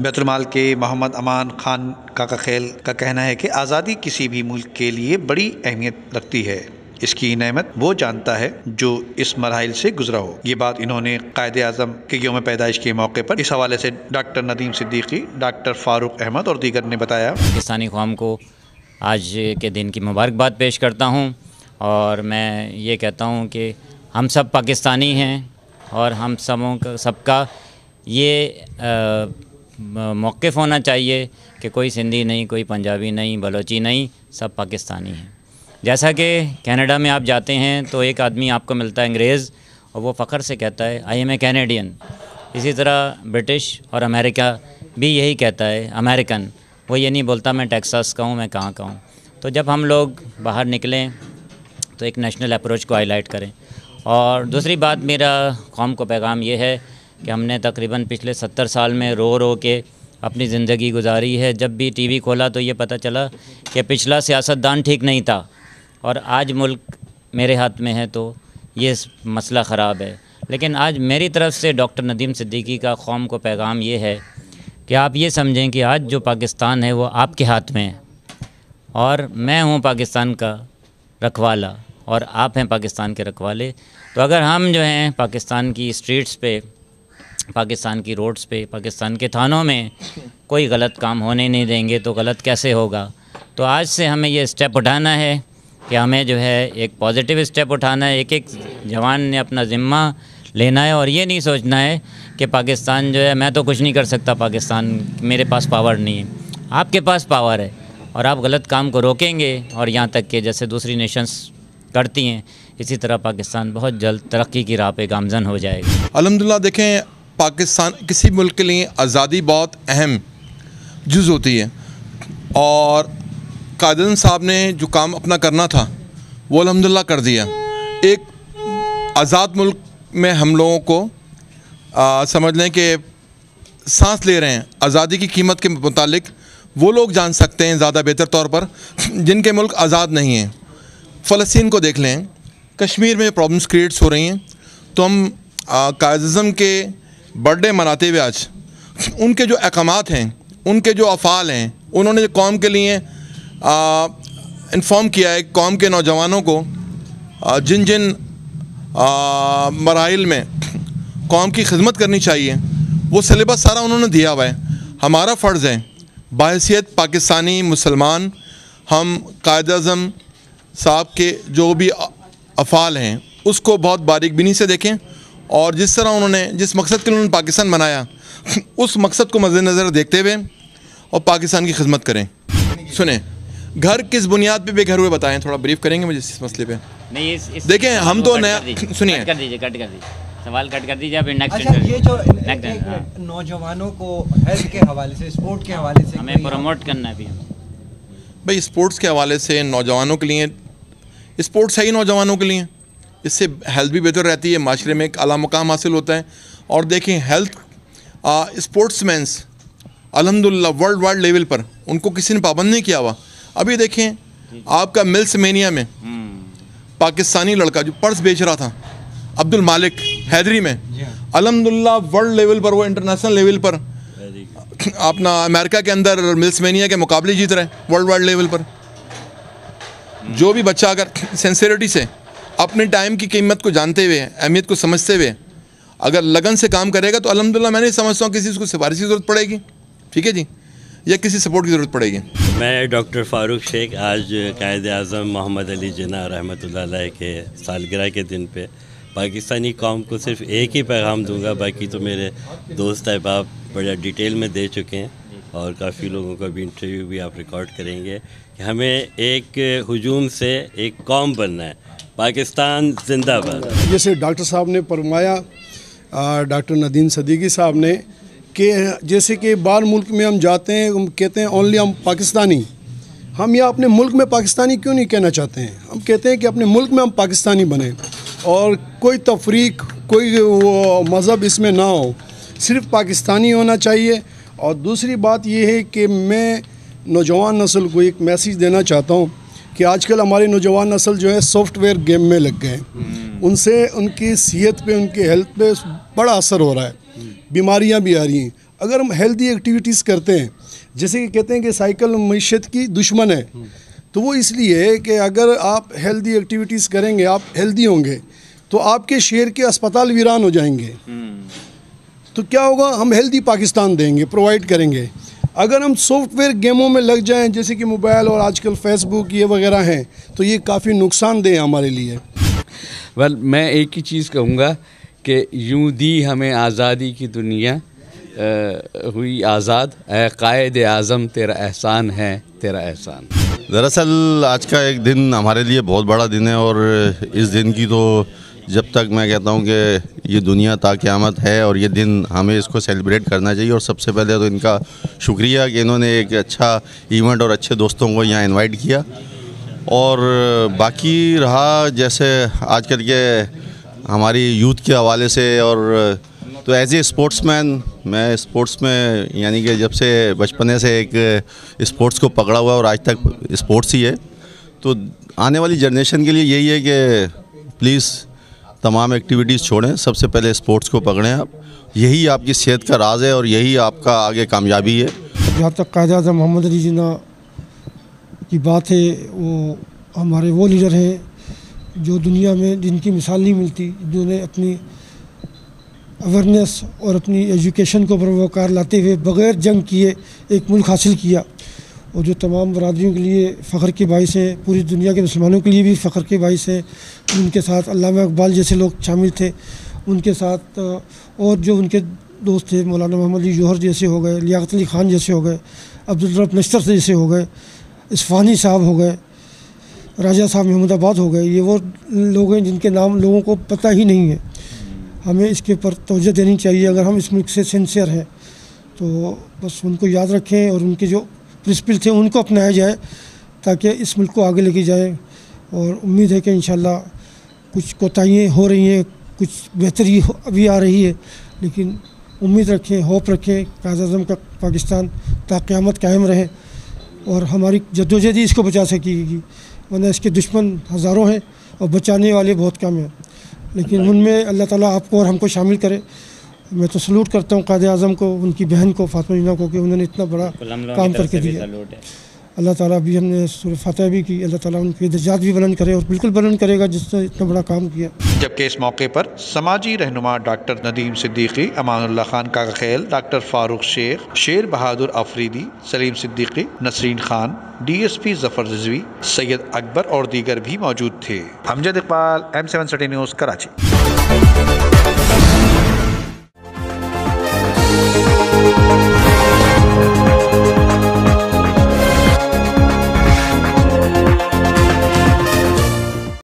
बैतुल-माल के मोहम्मद अमान खान काका खैल का कहना है कि आज़ादी किसी भी मुल्क के लिए बड़ी अहमियत रखती है। इसकी नेमत वो जानता है जो इस मरहल से गुजरा हो। ये बात इन्होंने कायद-ए-आज़म के यौम पैदाइश के मौके पर इस हवाले से डॉक्टर नदीम सिद्दीकी, डॉक्टर फारूक अहमद और दीगर ने बताया। पाकिस्तानी कौम को आज के दिन की मुबारकबाद पेश करता हूँ और मैं ये कहता हूँ कि हम सब पाकिस्तानी हैं और हम सबका ये मौक़िफ़ होना चाहिए कि कोई सिंधी नहीं, कोई पंजाबी नहीं, बलोची नहीं, सब पाकिस्तानी हैं। जैसा कि कनाडा में आप जाते हैं तो एक आदमी आपको मिलता है अंग्रेज़ और वो फ़ख्र से कहता है आई एम ए कैनेडियन। इसी तरह ब्रिटिश और अमेरिका भी यही कहता है अमेरिकन। वो ये नहीं बोलता मैं टेक्सास का हूँ, मैं कहाँ का हूँ। तो जब हम लोग बाहर निकलें तो एक नेशनल अप्रोच को हाईलाइट करें। और दूसरी बात मेरा कौम को पैगाम ये है कि हमने तकरीबन पिछले 70 साल में रो रो के अपनी ज़िंदगी गुजारी है। जब भी टीवी खोला तो ये पता चला कि पिछला सियासतदान ठीक नहीं था और आज मुल्क मेरे हाथ में है तो ये मसला ख़राब है। लेकिन आज मेरी तरफ़ से डॉक्टर नदीम सिद्दीकी का कौम को पैगाम ये है कि आप ये समझें कि आज जो पाकिस्तान है वो आपके हाथ में है और मैं हूँ पाकिस्तान का रखवाला और आप हैं पाकिस्तान के रखवाले। तो अगर हम जो हैं पाकिस्तान की स्ट्रीट्स पे, पाकिस्तान की रोड्स पे, पाकिस्तान के थानों में कोई गलत काम होने नहीं देंगे तो गलत कैसे होगा। तो आज से हमें ये स्टेप उठाना है कि हमें जो है एक पॉजिटिव स्टेप उठाना है। एक एक जवान ने अपना ज़िम्मा लेना है और ये नहीं सोचना है कि पाकिस्तान जो है मैं तो कुछ नहीं कर सकता, पाकिस्तान मेरे पास पावर नहीं है। आपके पास पावर है और आप गलत काम को रोकेंगे और यहाँ तक कि जैसे दूसरी नेशंस करती हैं इसी तरह पाकिस्तान बहुत जल्द तरक्की की राह पे गामज़न हो जाएगा। अल्हम्दुलिल्लाह देखें, पाकिस्तान किसी मुल्क के लिए आज़ादी बहुत अहम जुज़ होती है और कायद-ए-आज़म साहब ने जो काम अपना करना था वो अल्हम्दुलिल्लाह कर दिया। एक आज़ाद मुल्क में हम लोगों को समझ लें कि सांस ले रहे हैं। आज़ादी की कीमत के मुतालिक वो लोग जान सकते हैं ज़्यादा बेहतर तौर पर जिनके मुल्क आज़ाद नहीं हैं। फ़लस्तीन को देख लें, कश्मीर में प्रॉब्लम्स क्रिएट्स हो रही हैं तो हम कायद-ए-आज़म के बर्थडे मनाते हुए आज उनके जो अहकामात हैं, उनके जो अफ़ाल हैं, उन्होंने कौम के लिए इन्फॉर्म किया है कौम के नौजवानों को जिन जिन मराइल में कौम की खिदमत करनी चाहिए वो सिलेबस सारा उन्होंने दिया हुआ है। हमारा फ़र्ज़ है बाहैसियत पाकिस्तानी मुसलमान हम कायद-ए-आज़म साहब के जो भी अफ़ाल हैं उसको बहुत बारीक बीनी से देखें और जिस तरह उन्होंने जिस मकसद के लिए उन्होंने पाकिस्तान बनाया उस मकसद को मद्देनज़र देखते हुए और पाकिस्तान की खिदमत करें। सुने, घर किस बुनियाद पे बेघर हुए बताएं, थोड़ा ब्रीफ करेंगे मुझे इस मसले पे। नहीं देखें हम तो नया सुनिए, कट कर दीजिए सवाल कट कर दीजिए। फिर नेक्स्ट अच्छा, ये जो नौजवानों को हेल्थ के हवाले से, स्पोर्ट के हवाले से हमें प्रमोट करना है भी भाई, स्पोर्ट्स के हवाले से नौजवानों के लिए स्पोर्ट्स है ही नौजवानों के लिए, इससे हेल्थ भी बेहतर रहती है, माशरे में एक आला मुकाम हासिल होता है। और देखें हेल्थ स्पोर्ट्समैन्स अल्हम्दुलिल्लाह वर्ल्ड वाइड लेवल पर उनको किसी ने पाबंद नहीं किया हुआ। अभी देखें आपका मिल्स मेनिया में पाकिस्तानी लड़का जो पर्स बेच रहा था अब्दुल मालिक हैदरी में, अल्हम्दुलिल्लाह वर्ल्ड लेवल पर, वो इंटरनेशनल लेवल पर अपना अमेरिका के अंदर मिल्स मेनिया के मुकाबले जीत रहे हैं वर्ल्ड वाइड लेवल पर। जो भी बच्चा अगर सिंसियरिटी से अपने टाइम की कीमत को जानते हुए, अहमियत को समझते हुए अगर लगन से काम करेगा तो अल्हम्दुलिल्लाह मैं नहीं समझता हूँ किसी उसको सिफारिश की ज़रूरत पड़ेगी, ठीक है जी, या किसी सपोर्ट की ज़रूरत पड़ेगी। मैं डॉक्टर फारूक शेख आज कायद-ए-आज़म मोहम्मद अली जिन्ना रहमतुल्लाह अलैह के सालगिरह के दिन पे पाकिस्तानी कौम को सिर्फ एक ही पैगाम दूंगा, बाकी तो मेरे दोस्त अहबाब बड़ा डिटेल में दे चुके हैं और काफ़ी लोगों का भी इंटरव्यू भी आप रिकॉर्ड करेंगे कि हमें एक हुजूम से एक कौम बनना है। पाकिस्तान जिंदाबाद। जैसे डॉक्टर साहब ने फरमाया, डॉक्टर नदीम सिद्दीकी साहब ने, कि जैसे कि बाहर मुल्क में हम जाते हैं, हम कहते हैं ओनली हम पाकिस्तानी, हम या अपने मुल्क में पाकिस्तानी क्यों नहीं कहना चाहते हैं? हम कहते हैं कि अपने मुल्क में हम पाकिस्तानी बने और कोई तफरीक, कोई वो मज़हब इसमें ना हो, सिर्फ पाकिस्तानी होना चाहिए। और दूसरी बात ये है कि मैं नौजवान नस्ल को एक मैसेज देना चाहता हूँ कि आजकल हमारी नौजवान नस्ल जो है सॉफ्टवेयर गेम में लग गए हैं। उनसे उनकी सेहत पे, उनकी हेल्थ पे बड़ा असर हो रहा है, बीमारियां भी आ रही हैं। अगर हम हेल्दी एक्टिविटीज़ करते हैं, जैसे कि कहते हैं कि साइकिल मईशत की दुश्मन है, तो वो इसलिए है कि अगर आप हेल्दी एक्टिविटीज़ करेंगे, आप हेल्दी होंगे, तो आपके शहर के अस्पताल वीरान हो जाएंगे। तो क्या होगा, हम हेल्दी पाकिस्तान देंगे, प्रोवाइड करेंगे। अगर हम सॉफ्टवेयर गेमों में लग जाएं, जैसे कि मोबाइल और आजकल फेसबुक ये वगैरह हैं, तो ये काफ़ी नुकसानदेह है हमारे लिए। मैं एक ही चीज़ कहूँगा कि यूं दी हमें आज़ादी की दुनिया, हुई आज़ाद, ऐ कायद आज़म तेरा एहसान है, तेरा एहसान। दरअसल आज का एक दिन हमारे लिए बहुत बड़ा दिन है, और इस दिन की तो जब तक मैं कहता हूँ कि ये दुनिया ता क़यामत है, और ये दिन हमें इसको सेलिब्रेट करना चाहिए। और सबसे पहले तो इनका शुक्रिया कि इन्होंने एक अच्छा इवेंट और अच्छे दोस्तों को यहाँ इनवाइट किया। और बाकी रहा जैसे आजकल के हमारी यूथ के हवाले से, और तो एज ए स्पोर्ट्समैन मैं स्पोर्ट्स में यानी कि जब से बचपने से एक स्पोर्ट्स को पकड़ा हुआ और आज तक स्पोर्ट्स ही है। तो आने वाली जनरेशन के लिए यही है कि प्लीज़ तमाम एक्टिविटीज़ छोड़ें, सबसे पहले स्पोर्ट्स को पकड़ें आप। यही आपकी सेहत का राज है और यही आपका आगे कामयाबी है। जहाँ तक कायद-ए-आज़म मोहम्मद अली जिन्ना की बात है, वो हमारे वो लीडर हैं जो दुनिया में जिनकी मिसाल नहीं मिलती, जिन्होंने अपनी अवेयरनेस और अपनी एजुकेशन को बरवकार लाते हुए बग़ैर जंग किए एक मुल्क हासिल किया, और जो तमाम बरादरियों के लिए फ़ख्र के बाइस हैं, पूरी दुनिया के मुसलमानों के लिए भी फ़ख्र के बाइस हैं। उनके साथ अल्लामा इकबाल जैसे लोग शामिल थे, उनके साथ और जो उनके दोस्त थे मौलाना मोहम्मद अली जौहर जैसे हो गए, लियाकत अली ख़ान जैसे हो गए, अब्दुल रऊफ़ नश्तर जैसे हो गए, इस्फ़ानी साहब हो गए, राजा साहब महमूदाबाद हो गए। ये वो लोग हैं जिनके नाम लोगों को पता ही नहीं है। हमें इसके ऊपर तवज्जो देनी चाहिए। अगर हम इस मुल्क से सिंसियर हैं तो बस उनको याद रखें और उनके जो प्रिंसिपल थे उनको अपनाया जाए, ताकि इस मुल्क को आगे लेके जाए। और उम्मीद है कि इंशाल्लाह कुछ कोताहियाँ हो रही हैं, कुछ बेहतरी अभी आ रही है, लेकिन उम्मीद रखें, होप रखें, कायद-ए-आज़म का पाकिस्तान ता क़यामत कायम रहे और हमारी जद्दोजहद ही इसको बचा सकेगी। वरना इसके दुश्मन हज़ारों हैं और बचाने वाले बहुत कम हैं, लेकिन उनमें अल्लाह ताला आपको और हमको शामिल करे। मैं तो सलूट करता हूँ कायद-ए-आज़म को, उनकी बहन को फातिमा जिन्ना को, कि उन्होंने इतना बड़ा काम करके दिया। अल्लाह ताला भी, हमने सूरह फातिहा भी की, अल्लाह ताला उनके दर्जात भी बुलंद करे और बिल्कुल बुलंद करेगा जिसने इतना बड़ा काम किया। जबकि इस मौके पर समाजी रहनुमा doctor Nadeem Siddiqui, Amanullah Khan Kakakhel, doctor Farooq Sheikh, Sher Bahadur Afridi, Salim Siddiqui, Nasreen Khan, DSP Zafar Rizvi, Syed Akbar और दीगर भी मौजूद थे। Amjad Iqbal, M7 city news, Karachi.